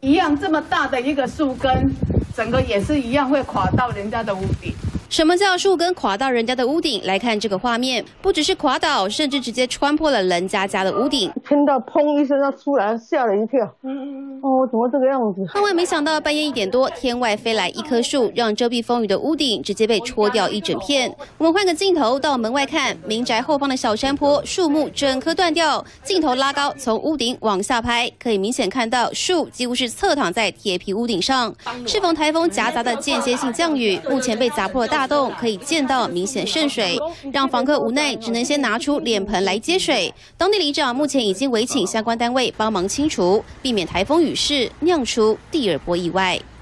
一样这么大的一个树根，整个也是一样会垮到人家的屋顶。 什么叫树根垮到人家的屋顶？来看这个画面，不只是垮倒，甚至直接穿破了人家的屋顶。 听到砰一声，它出来，吓了一跳。哦，怎么这个样子？ 万万没想到，半夜1点多，天外飞来一棵树，让遮蔽风雨的屋顶直接被戳掉一整片。我们换个镜头到门外看，民宅后方的小山坡，树木整棵断掉。镜头拉高，从屋顶往下拍，可以明显看到树几乎是侧躺在铁皮屋顶上。适逢台风夹杂的间歇性降雨，目前被砸破了大洞，可以见到明显渗水，让房客无奈只能先拿出脸盆来接水。当地里长目前已经委请相关单位帮忙清除，避免台风雨势酿出第二波意外。